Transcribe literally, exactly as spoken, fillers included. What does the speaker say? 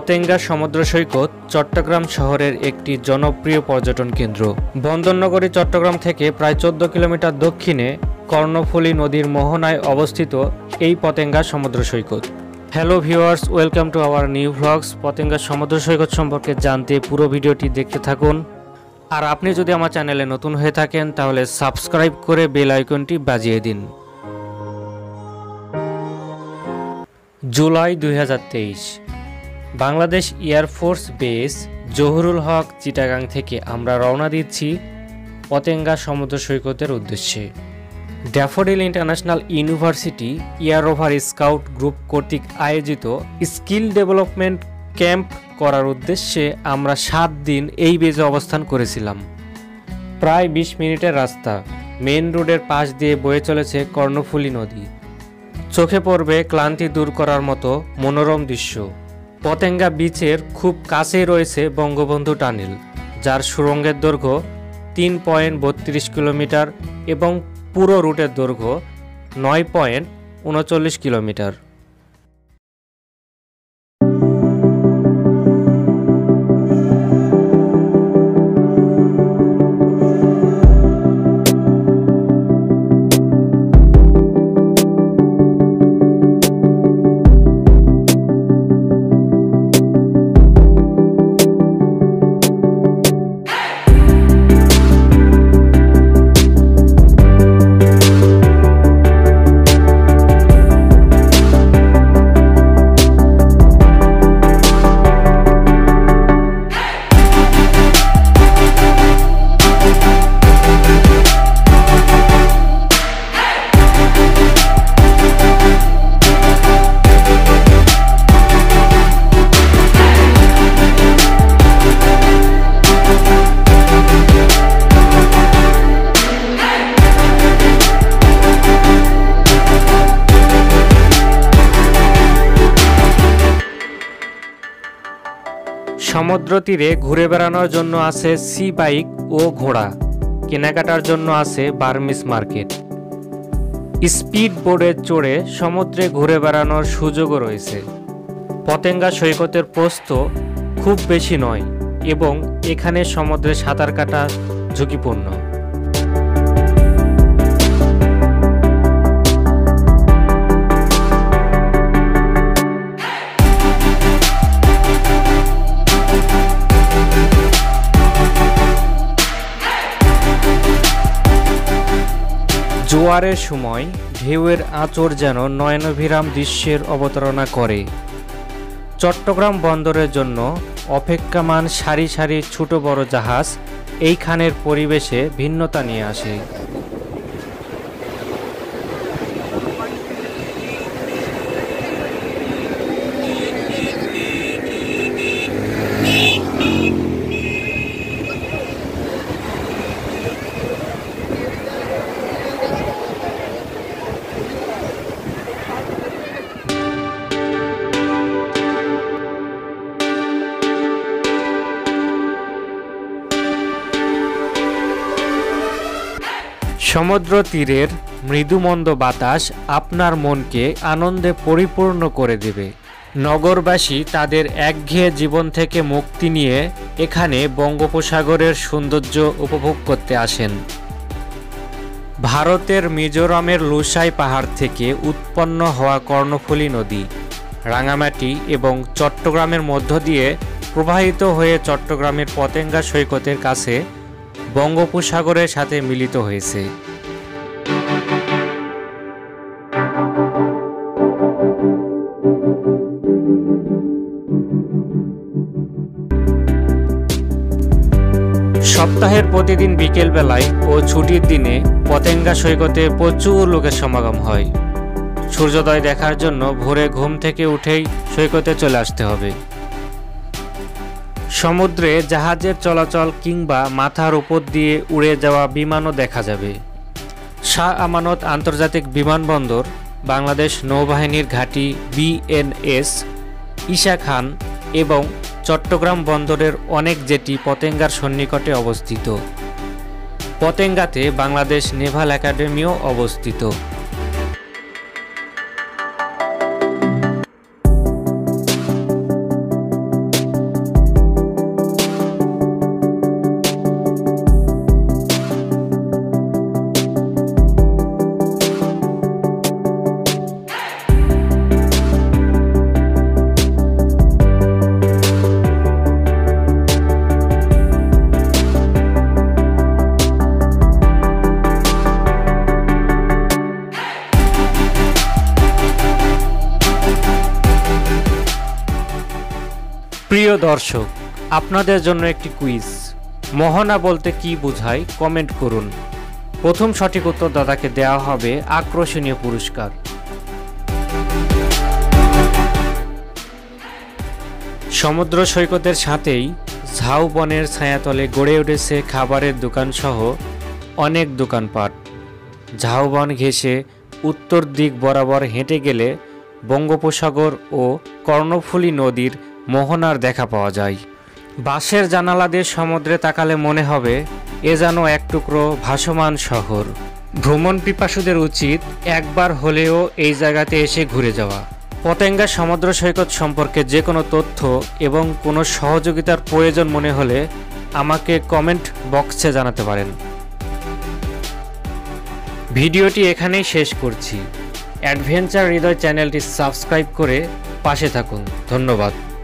পতেঙ্গা সমুদ্র সৈকত চট্টগ্রাম শহরের একটি জনপ্রিয় পর্যটন কেন্দ্র। বন্দরনগরী চট্টগ্রাম থেকে প্রায় চোদ্দ কিলোমিটার দক্ষিণে কর্ণফুলী নদীর মোহনায় অবস্থিত এই পতেঙ্গা সমুদ্র সৈকত। Hello viewers, welcome to our new vlogs. Patenga সমুদ্র সৈকত সম্পর্কে জানতে পুরো ভিডিওটি দেখতে থাকুন। আর আপনি যদি আমার চ্যানেলে নতুন হয়ে থাকেন তাহলে সাবস্ক্রাইব করে বেল আইকনটি বাজিয়ে দিন। জুলাই দুই হাজার তেইশ বাংলাদেশ এয়ারফোর্স বেস জহুরুল হক চিটাগাং থেকে আমরা রওনা দিচ্ছি পতেঙ্গা সমুদ্র সৈকতের উদ্দেশ্যে। Daffodil International University air rover scout group কর্তৃক আয়োজিত স্কিল ডেভেলপমেন্ট ক্যাম্প করার উদ্দেশ্যে আমরা সাত দিন এই বেজে অবস্থান করেছিলাম। প্রায় বিশ মিনিটের রাস্তা, মেন রোডের পাশ দিয়ে বয়ে চলেছে কর্ণফুলী নদী। চোখে পড়বে ক্লান্তি দূর করার মতো মনোরম দৃশ্য। পতেঙ্গা বিচের খুব কাছেই রয়েছে বঙ্গবন্ধু টানেল, যার সুড়ঙ্গের দৈর্ঘ্য তিন পয়েন্ট বত্রিশ কিলোমিটার এবং পুরো রুটের দৈর্ঘ্য নয় পয়েন্ট উনচল্লিশ কিলোমিটার। সমুদ্র তীরে ঘুরে বেড়ানোর জন্য আছে সি বাইক ও ঘোড়া, কেনাকাটার জন্য আছে বার্মিস মার্কেট। স্পিড বোর্ডে চড়ে সমুদ্রে ঘুরে বেড়ানোর সুযোগও রয়েছে। পতেঙ্গা সৈকতের প্রস্থ খুব বেশি নয় এবং এখানে সমুদ্রে সাঁতার কাটা ঝুঁকিপূর্ণ। জোয়ারের সময় ঢেউয়ের আঁচড় যেন নয়নাভিরাম দৃশ্যের অবতারণা করে। চট্টগ্রাম বন্দরের জন্য অপেক্ষমান সারি সারি ছোট বড় জাহাজ এইখানের পরিবেশে ভিন্নতা নিয়ে আসে। সমুদ্র তীরের মৃদুমন্দ বাতাস আপনার মনকে আনন্দে পরিপূর্ণ করে দেবে। নগরবাসী তাদের একঘেয়ে জীবন থেকে মুক্তি নিয়ে এখানে বঙ্গোপসাগরের সৌন্দর্য উপভোগ করতে আসেন। ভারতের মিজোরামের লুসাই পাহাড় থেকে উৎপন্ন হওয়া কর্ণফুলী নদী রাঙামাটি এবং চট্টগ্রামের মধ্য দিয়ে প্রবাহিত হয়ে চট্টগ্রামের পতেঙ্গা সৈকতের কাছে বঙ্গোপসাগরের সাথে মিলিত হয়েছে। সপ্তাহের প্রতিদিন বিকেল বেলায় ও ছুটির দিনে পতেঙ্গা সৈকতে প্রচুর লোকের সমাগম হয়। সূর্যোদয় দেখার জন্য ভোরে ঘুম থেকে উঠেই সৈকতে চলে আসতে হবে। সমুদ্রে জাহাজের চলাচল কিংবা মাথার উপর দিয়ে উড়ে যাওয়া বিমানও দেখা যাবে। শাহ আমানত আন্তর্জাতিক বিমানবন্দর, বাংলাদেশ নৌবাহিনীর ঘাঁটি বিএনএস, ঈশা খান এবং চট্টগ্রাম বন্দরের অনেক জেটি পতেঙ্গার সন্নিকটে অবস্থিত। পতেঙ্গাতে বাংলাদেশ নেভাল একাডেমিও অবস্থিত। প্রিয় দর্শক, আপনাদের জন্য একটি কুইজ। মোহনা বলতে কি বোঝায় কমেন্ট করুন। প্রথম সঠিক উত্তর দাদাকে দেওয়া হবে আকর্ষণীয় পুরস্কার। সমুদ্র সৈকতের সাথেই ঝাউবনের ছায়াতলে গড়ে উঠেছে খাবারের দোকান সহ অনেক দোকানপাট। ঝাউবন ঘেঁষে উত্তর দিক বরাবর হেঁটে গেলে বঙ্গোপসাগর ও কর্ণফুলী নদীর মোহনার দেখা পাওয়া যায়। বাঁশের জানালা দিয়ে সমুদ্রে তাকালে মনে হবে এ যেন এক টুকরো ভাসমান শহর। ভ্রমণ পিপাসুদের উচিত একবার হলেও এই জায়গাতে এসে ঘুরে যাওয়া। পতেঙ্গা সমুদ্র সৈকত সম্পর্কে যে কোনো তথ্য এবং কোনো সহযোগিতার প্রয়োজন মনে হলে আমাকে কমেন্ট বক্সে জানাতে পারেন। ভিডিওটি এখানেই শেষ করছি। অ্যাডভেঞ্চার হৃদয় চ্যানেলটি সাবস্ক্রাইব করে পাশে থাকুন। ধন্যবাদ।